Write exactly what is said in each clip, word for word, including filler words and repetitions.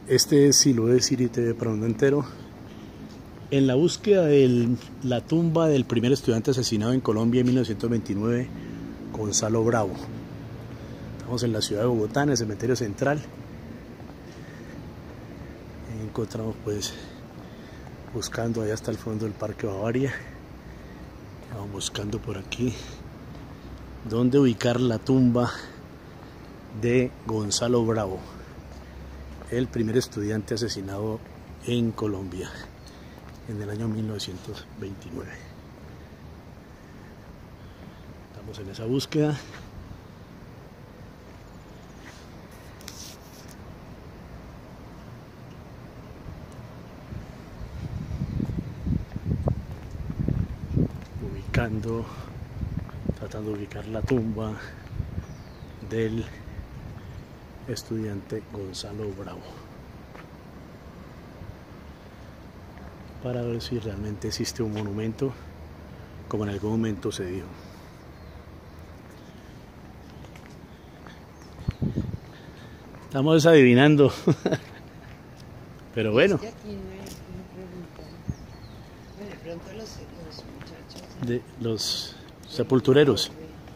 Este es Siloé City T V para el mundo entero. En la búsqueda de la tumba del primer estudiante asesinado en Colombia en mil novecientos veintinueve, Gonzalo Bravo. Estamos en la ciudad de Bogotá, en el cementerio central. Encontramos pues buscando allá hasta el fondo del Parque Bavaria. Vamos buscando por aquí dónde ubicar la tumba de Gonzalo Bravo, el primer estudiante asesinado en Colombia en el año mil novecientos veintinueve. Estamos en esa búsqueda. Ubicando, tratando de ubicar la tumba del estudiante Gonzalo Bravo, para ver si realmente existe un monumento como en algún momento se dijo. Estamos adivinando. Pero bueno, Es que aquí no hay una pregunta. Bueno, de pronto los, los muchachos de los sepultureros.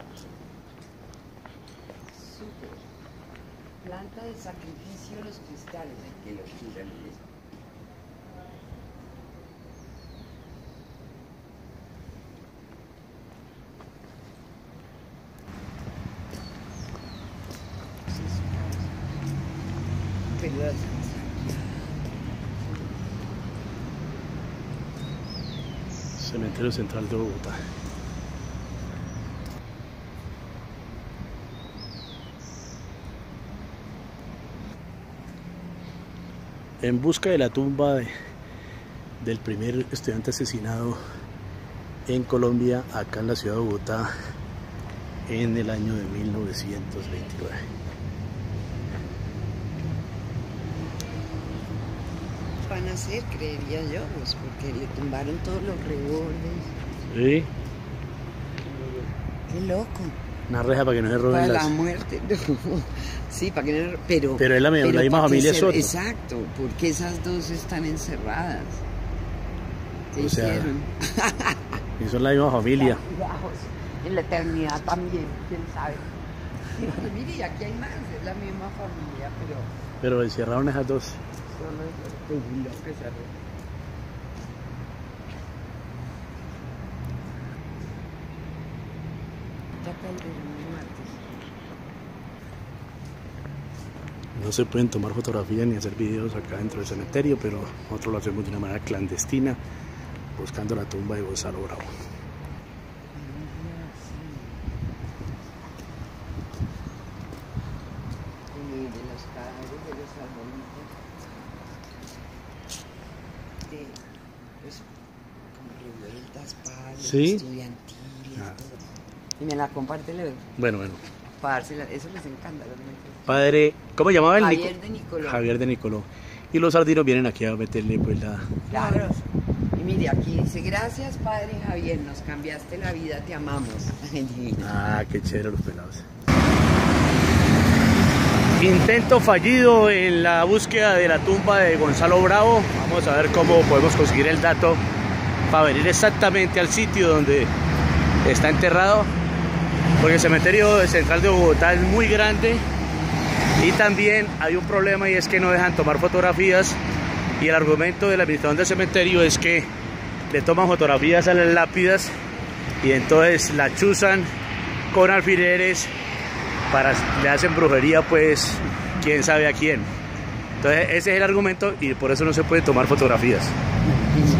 planta de sacrificio de los cristales, hay que los tiran. Cementerio Central de Bogotá. En busca de la tumba de, del primer estudiante asesinado en Colombia, acá en la ciudad de Bogotá, en el año de mil novecientos veintinueve. Van a ser, creería yo, pues, porque le tumbaron todos los rebordes. Sí. Qué loco. Una reja para que no se roben Para las... la muerte, no. Sí, para que no... Pero, pero es la, pero la misma familia se... Soto. Exacto, porque esas dos están encerradas. ¿Qué o sea, hicieron? y son la misma familia. En la eternidad también, quién sabe. Pues mire, aquí hay más, es la misma familia, pero... Pero encerraron esas dos. Solo es lo que se arregla. No se pueden tomar fotografías ni hacer videos acá dentro del cementerio, pero nosotros lo hacemos de una manera clandestina, buscando la tumba de Gonzalo Bravo. De los cadáveres de los arbolitos, de, pues, como revueltas, palos, ¿sí? estudiantiles, Ah. todo. Y me la comparte luego. Bueno, bueno. Para dársela, eso les encanta. Los Padre, ¿cómo llamaba el Javier Nico? de Nicoló. Javier de Nicoló. Y los sardinos vienen aquí a meterle pues la... Claro. Y mire, aquí dice, gracias Padre Javier, nos cambiaste la vida, te amamos. Ah, qué chévere los pelados. Intento fallido en la búsqueda de la tumba de Gonzalo Bravo. Vamos a ver cómo podemos conseguir el dato para venir exactamente al sitio donde está enterrado, porque el cementerio central de Bogotá es muy grande y también hay un problema, y es que no dejan tomar fotografías, y el argumento del administrador del cementerio es que le toman fotografías a las lápidas y entonces la chuzan con alfileres, para, le hacen brujería, pues quién sabe a quién. Entonces ese es el argumento y por eso no se puede tomar fotografías.